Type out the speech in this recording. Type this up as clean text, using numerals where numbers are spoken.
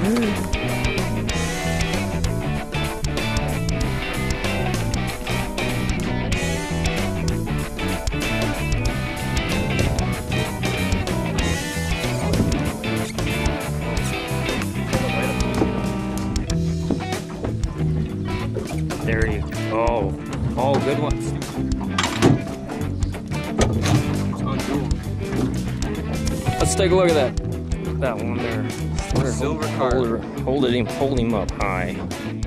There you go. Oh, good ones. Let's take a look at that one there. Silver carp. Hold him up high.